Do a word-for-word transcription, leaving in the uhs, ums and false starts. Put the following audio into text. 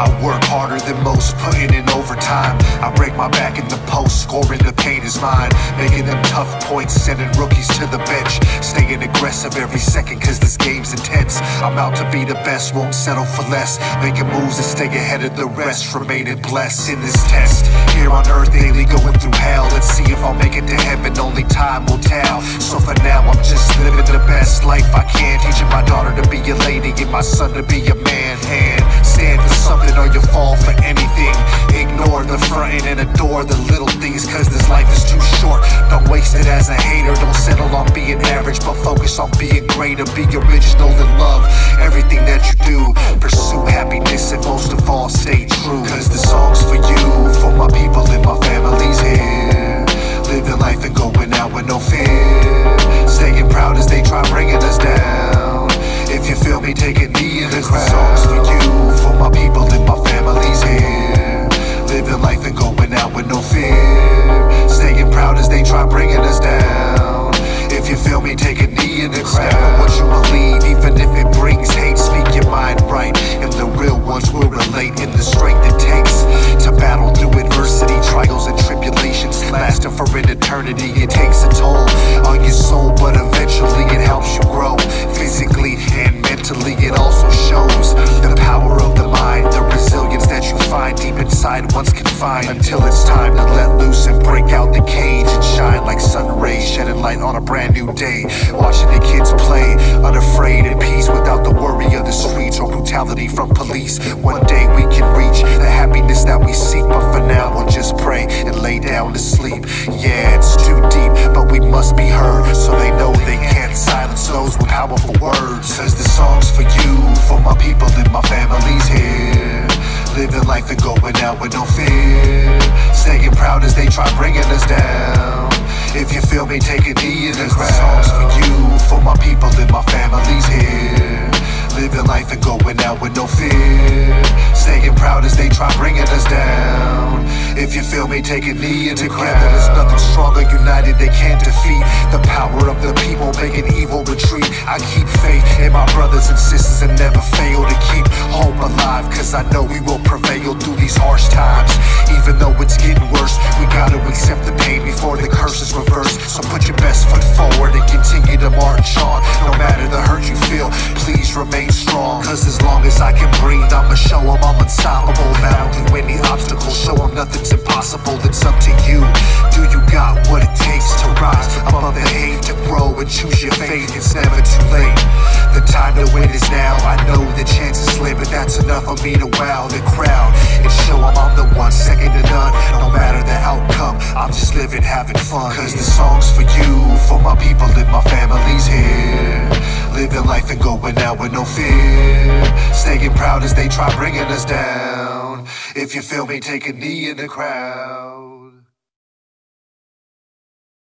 I work harder than most, putting in overtime. I break my back in the post, scoring the pain is mine. Making them tough points, sending rookies to the bench. Staying aggressive every second cause this game's intense. I'm out to be the best, won't settle for less. Making moves to stay ahead of the rest. Remaining blessed in this test. Here on earth daily going through hell. Let's see if I'll make it to heaven, only time will tell. So for now I'm just living the best life I can. Teaching my daughter to be a lady and my son to be a man. And stand for something or you fall for anything. Ignore the frontin' and adore the little things, cause this life is too short. Don't waste it as a hater. Don't settle on being average, but focus on being greater. Be original and love everything that you do. Pursue happiness and most of all stay true. Cause the song's for you, for my people and my families here. Living life and going out with no fear. Staying proud as they try bringing us down. If you feel me, take a knee in the crowd. The song's for you, for my people and my families here. Living life and going out with no fear. Staying proud as they try bringing us down. If you feel me, take a knee in the crowd. Stand for what you believe, even if it brings hate. Speak your mind right, and the real ones will relate. In the strength it takes to battle through adversity, trials and tribulations lasting for an eternity. It takes a toll on your soul, but eventually it helps you grow physically and mentally. It also shows the power of the mind, the resilience that you find deep inside once confined. Until it's time to let loose and break out the cage and shine like sun rays, shedding light on a brand new day. Watching the kids play, unafraid, in peace, without the worry of the streets or brutality from police. One day we can reach the happiness that we seek, but for now we'll just pray and lay down to sleep. Yeah, it's too deep, but we must be heard, so they know they can't silence those with powerful words. Cause the song's for you, for my people and my families here. Living life and going out with no fear. Staying proud as they try bringing us down. If you feel me, take a knee in the crowd. The song's for you, for my people and my families here. Living life and going out with no fear. Staying proud as they try bringing us down. If you feel me, take a knee in the crowd. There's nothing stronger, united they can't defeat. The power of the people making evil retreat. I keep faith in my brothers and sisters and never fail to keep hope alive, cause I know we will prevail through these harsh times. Even though it's getting worse, we gotta accept the pain before the curse is reversed. So put your best foot forward and continue to march on. No matter the hurt you feel, please remain strong. Cause as long as I can breathe, I'ma show them I'm unstoppable. Battle through any obstacle, show them nothing's impossible. It's up to you. Do you got what it takes to rise above the hate, to grow and choose your fate? It's never too late. The time to win is now. I know the chance is slim, but that's enough for me to wow the crowd and show them I'm the one, second to none. No matter the outcome, I'm just living, having fun. Cause the song's for you, for my people and my families here. Living life and going out with no fear. Staying proud as they try bringing us down. If you feel me, take a knee in the crowd.